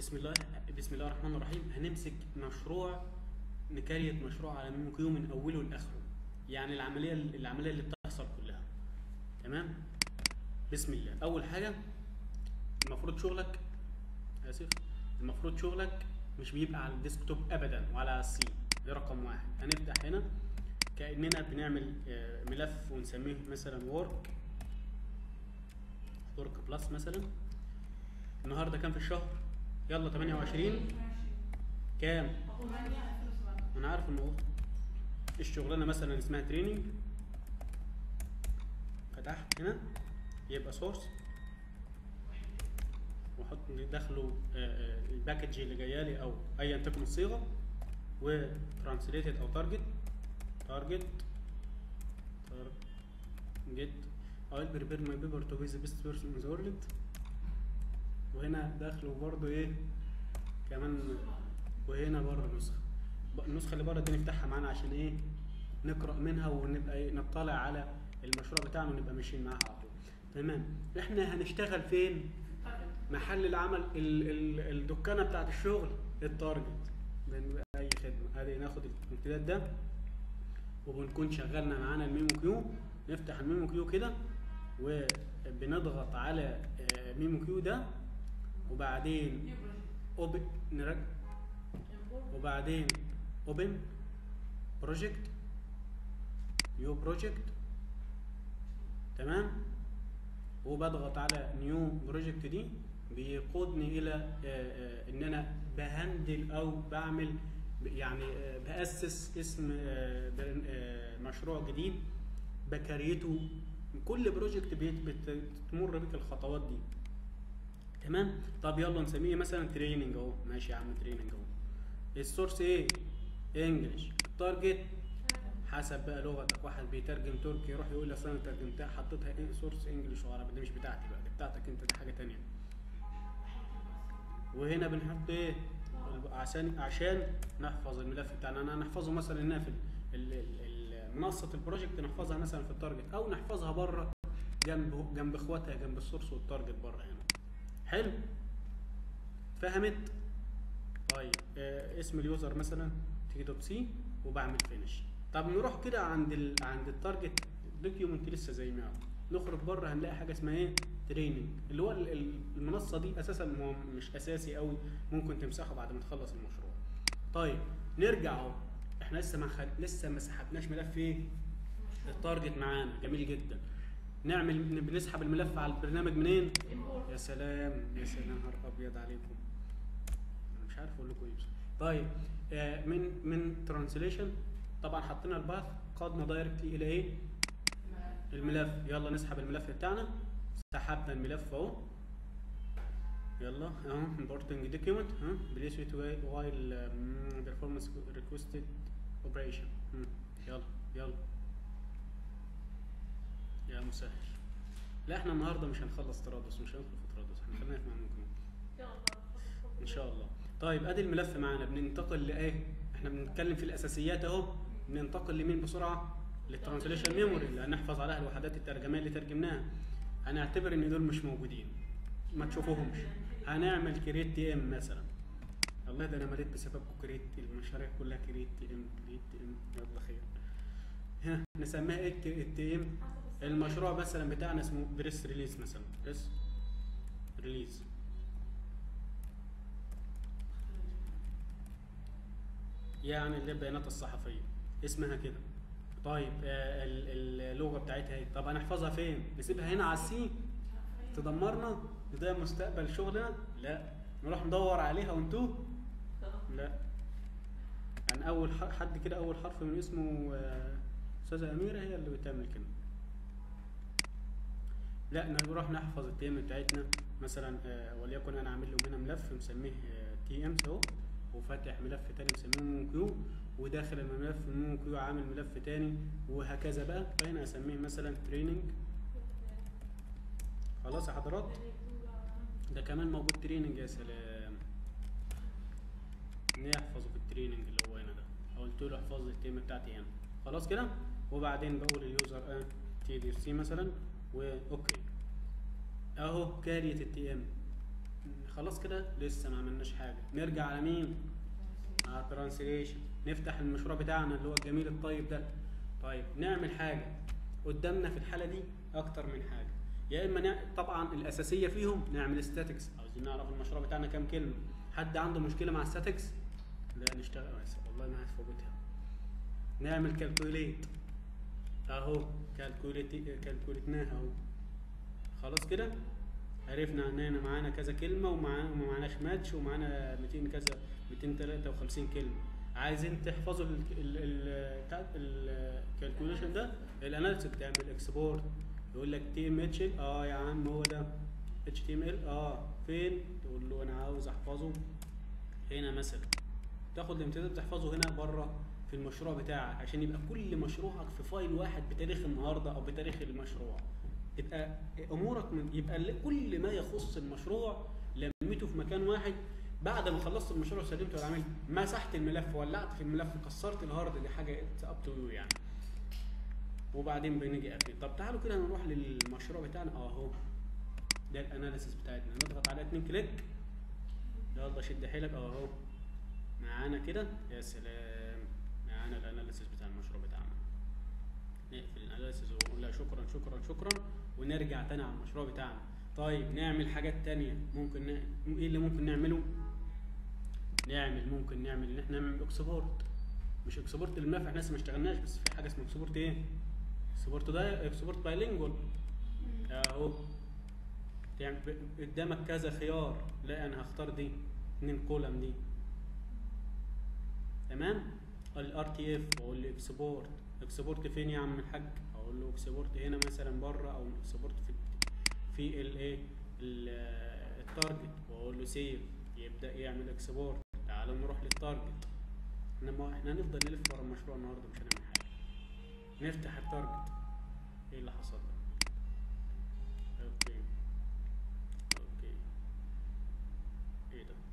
بسم الله بسم الله الرحمن الرحيم. هنمسك مشروع، نكريت مشروع على ميمو كيو من اوله لاخره، يعني العمليه اللي بتحصل كلها. تمام. بسم الله. اول حاجه المفروض شغلك اسف المفروض شغلك مش بيبقى على الديسكتوب ابدا ولا على السي. ده رقم واحد. هنفتح هنا كاننا بنعمل ملف ونسميه مثلا ورك بلس مثلا. النهارده كام في الشهر؟ يلا 28 كام؟ انا عارف الموضوع. الشغلانه مثلا اسمها تريننج. فتحت هنا يبقى سورس واحط داخله الباكج اللي جايه لي او ايا تكن الصيغه، وترانسليتد او تارجت I'll prepare my paper to be the best person in the world. وهنا داخله برضو ايه كمان، وهنا بره النسخه اللي بره دي نفتحها معانا عشان ايه نقرا منها ونبقى ايه نطلع على المشروع بتاعنا ونبقى ماشيين معاها على طول. تمام. احنا هنشتغل فين؟ محل العمل، الدكانه بتاعت الشغل، التارجت. اي خدمه ادي ناخد الامتداد ده وبنكون شغلنا معانا الميمو كيو. نفتح الميمو كيو كده وبنضغط على ميمو كيو ده، وبعدين اوبن وبعدين اوبن بروجكت نيو بروجكت. تمام. وبضغط على نيو بروجكت دي بيقودني الى ان انا بهندل او بعمل يعني باسس اسم مشروع جديد بكريته. كل بروجكت بتمر بك الخطوات دي. تمام. طب يلا نسميه مثلا تريننج اهو. ماشي يا عم تريننج اهو. السورس ايه؟ انجلش. التارجت حسب بقى لغتك. واحد بيترجم تركي يروح يقول لي اصل انا ترجمتها حطيتها ايه سورس انجلش وعربي. دي مش بتاعتي بقى، دي بتاعتك انت، دي حاجه تانية. وهنا بنحط ايه عشان نحفظ الملف بتاعنا. انا نحفظه مثلا هنا في منصه البروجكت، نحفظها مثلا في التارجت او نحفظها بره جنب اخواتها جنب السورس والتارجت بره هنا. حلو. فهمت؟ طيب اسم اليوزر مثلا تيجي دوت سي وبعمل فينش. طب نروح كده عند التارجت دوكيومنت لسه زي ما هو. نخرج بره هنلاقي حاجه اسمها ايه؟ تريننج، اللي هو المنصه دي اساسا هو مش اساسي قوي، ممكن تمسحه بعد ما تخلص المشروع. طيب نرجع اهو. احنا لسه ما سحبناش ملف ايه؟ التارجت معانا. جميل جدا. بنسحب الملف على البرنامج منين؟ يا سلام يا سلام، نهار ابيض عليكم، انا مش عارف اقول لكم ايه. طيب من ترانسليشن طبعا حطينا الباث، قادنا دايركتلي الى ايه؟ الملف. يلا نسحب الملف بتاعنا. سحبنا الملف اهو. يلا اهو امبورتنج دوكيومنت بليس ات وايل بيرفورمانس ريكوستد اوبريشن. يلا يا مسهل. لا احنا النهارده مش هنخلص ترادس، مش هندخل في ترادس، احنا خلينا في ممكن ان شاء الله. طيب ادي الملف معانا. بننتقل لايه؟ احنا بنتكلم في الاساسيات اهو. بننتقل لمين بسرعه؟ للترانسليشن ميموري اللي هنحفظ عليها الوحدات الترجميه اللي ترجمناها. هنعتبر ان دول مش موجودين، ما تشوفوهمش. هنعمل كريت تي ام مثلا. والله ده انا مليت بسببكم كريت، المشاريع كلها كريت تي ام. يلا خير. ها نسميها ايه تي ام؟ المشروع مثلا بتاعنا اسمه بريس ريليز مثلا. بريس ريليز. يعني اللي البيانات الصحفيه اسمها كده. طيب اللغه بتاعتها ايه؟ طب هنحفظها فين؟ نسيبها هنا على السي تدمرنا؟ ده مستقبل شغلنا؟ لا. نروح ندور عليها ونتوه؟ لا. يعني اول حد كده اول حرف من اسمه استاذه اميره هي اللي بتعمل كده. لا نروح نحفظ التي ام بتاعتنا مثلا. وليكن انا عامل له هنا ملف مسميه تي ام اهو، وفاتح ملف تاني مسميه ميمو كيو، وداخل الملف الميمو كيو عامل ملف تاني، وهكذا بقى. فهنا اسميه مثلا تريننج. خلاص يا حضرات، ده كمان موجود تريننج. يا سلام. نحفظه في التريننج اللي هو هنا ده. قلت له احفظ لي التي ام بتاعتي هنا. خلاص كده. وبعدين بقول اليوزر تي دي سي مثلا واوكي. اهو كارية التي ام. خلاص كده لسه ما عملناش حاجه. نرجع على مين؟ على ترانسليشن. نفتح المشروع بتاعنا اللي هو الجميل الطيب ده. طيب نعمل حاجه قدامنا في الحاله دي اكتر من حاجه. يا اما طبعا الاساسيه فيهم نعمل ستاتكس، عاوزين نعرف المشروع بتاعنا كام كلمه. حد عنده مشكله مع ستاتكس؟ لا نشتغل بس والله ما هتفوتها. نعمل كالكوليت اهو، كالكوليتناها اهو. خلاص كده عرفنا اننا معانا كذا كلمه ومعناش ماتش ومعانا 200 كذا 253 كلمه. عايزين تحفظوا الكالكوليشن ده، الاناليسيس بتعمل اكسبورت. يقول لك تي ام اتش يا عم هو ده اتش تي ام ال فين؟ تقول له انا عاوز احفظه هنا مثلا. تاخد الامتداد تحفظه هنا بره في المشروع بتاعك، عشان يبقى كل مشروعك في فايل واحد بتاريخ النهارده او بتاريخ المشروع. تبقى امورك يبقى كل ما يخص المشروع لميته في مكان واحد. بعد ما خلصت المشروع وسلمته للعميل، مسحت الملف، ولعت في الملف، كسرت الهارد، دي حاجه اب تو يو يعني. وبعدين بنيجي قافلين. طب تعالوا كده نروح للمشروع بتاعنا اهو. ده الاناليسيس بتاعتنا. نضغط على 2 كليك. يلا شد حيلك اهو معانا كده. يا سلام، معانا الاناليسيس بتاع المشروع بتاعنا. نقفل الاناليسيس ونقول لها شكرا شكرا شكرا ونرجع تاني على المشروع بتاعنا. طيب نعمل حاجات تانية. ممكن ايه اللي ممكن نعمله؟ ممكن نعمل ان احنا نعمل اكسبورت. مش اكسبورت للملف، احنا لسه ما اشتغلناش، بس في حاجه اسمها اكسبورت ايه؟ اكسبورت بايلينجوال اهو. يعني قدامك كذا خيار. لا انا هختار دي 2 كولم دي. تمام. الار تي اف واقول له اكسبورت. اكسبورت فين يا عم الحاج؟ اقول له اكسبورت هنا مثلا بره، او اكسبورت في الايه التارجت، واقول له سيف. يبدا يعمل اكسبورت. تعالوا نروح للتارجت. احنا هنفضل نلف ورا المشروع النهارده مش هنعمل حاجه. نفتح التارجت. ايه اللي حصل ده؟ اوكي ايه ده؟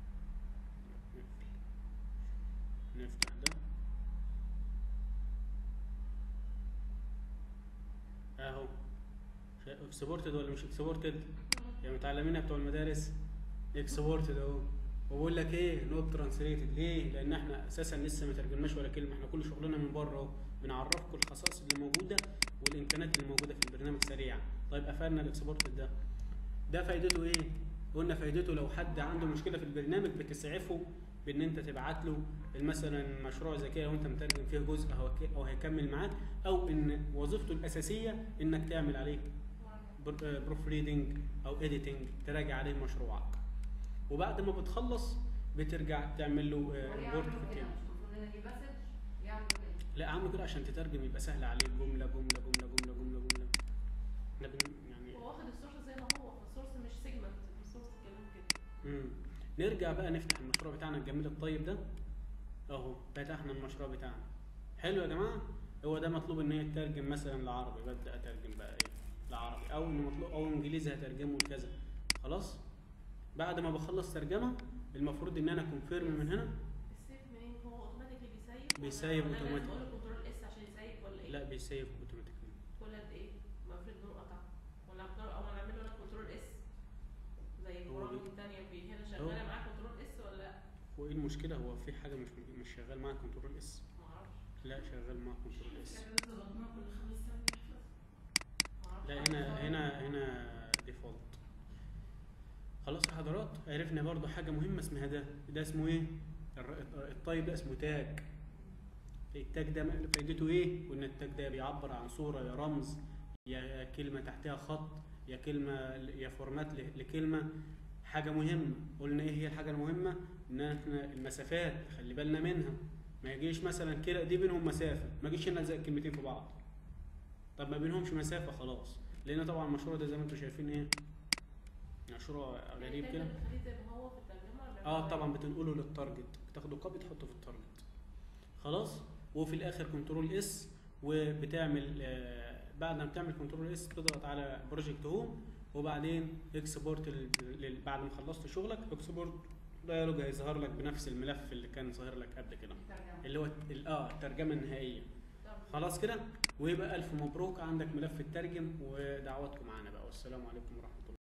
نفتح ده اهو. اكسبورتد ولا مش اكسبورتد؟ يا متعلمينها بتوع المدارس. اكسبورتد اهو. وبقول لك ايه؟ نوت ترانسليتد. ليه؟ لان احنا اساسا لسه ما ترجمناش ولا كلمه. احنا كل شغلنا من بره اهو. بنعرفكم الخصائص اللي موجوده والامكانيات اللي موجوده في البرنامج سريعا. طيب قفلنا الاكسبورتد ده فايدته ايه؟ قلنا فايدته لو حد عنده مشكله في البرنامج بتسعفه بان انت تبعت له مثلا مشروع زي كده وانت مترجم فيه جزء او هيكمل معاك، او ان وظيفته الاساسيه انك تعمل عليه بروف ريدنج او اديتنج، تراجع عليه مشروعك. وبعد ما بتخلص بترجع تعمل له ريبورت في التيم. لا اعمل كده عشان تترجم يبقى سهل عليك، جمله جمله جمله جمله جمله جمله. يعني هو واخد السورس زي ما هو، السورس مش سيجمنت، السورس كلام كده. نرجع بقى نفتح المشروع بتاعنا الجميل الطيب ده اهو. فتحنا المشروع بتاعنا. حلو يا جماعه. هو ده مطلوب ان هي تترجم مثلا لعربي، ببدا اترجم بقى ايه لعربي، او انه مطلوب او انجليزي هترجمه لكذا. خلاص. بعد ما بخلص ترجمه المفروض ان انا كونفيرم من هنا. السيف منين؟ هو اوتوماتيكلي بيسيف اوتوماتيك. ولا كنترول اس عشان يسيف ولا ايه؟ لا بيسيف اوتوماتيك. كل قد ايه؟ المفروض انه قطع ولا او نعمل له كنترول اس زي البرامج الثانيه هنا شغاله معاك كنترول اس ولا لا؟ هو ايه المشكله؟ هو في حاجه مش شغال معاك كنترول اس؟ معرفش. لا شغال معاك كنترول اس. لا هنا ديفولت. خلاص يا حضرات، عرفنا برضو حاجه مهمه اسمها ده اسمه ايه؟ الطيب ده اسمه تاج. التاج ده فايدته ايه؟ قلنا التاج ده بيعبر عن صوره يا رمز يا كلمه تحتها خط يا كلمه يا فورمات لكلمه. حاجه مهمه. قلنا ايه هي الحاجه المهمه؟ ان احنا المسافات خلي بالنا منها. ما يجيش مثلا كده دي بينهم مسافه، ما يجيش نلزق الكلمتين في بعض. طب ما بينهمش مسافه خلاص، لان طبعا المشروع ده زي ما انتم شايفين ايه؟ مشروع غريب كده. طبعا بتنقله للتارجت، بتاخده كوبي تحطه في التارجت. خلاص. وفي الاخر كنترول اس، وبتعمل بعد ما بتعمل كنترول اس بتضغط على بروجكت هوم، وبعدين اكسبورت بعد ما خلصت شغلك اكسبورت دايلوج هيظهر لك بنفس الملف اللي كان ظاهر لك قبل كده، اللي هو الترجمه النهائيه. خلاص كده. ويبقى الف مبروك، عندك ملف الترجم. ودعواتكم معانا بقى، والسلام عليكم ورحمه الله.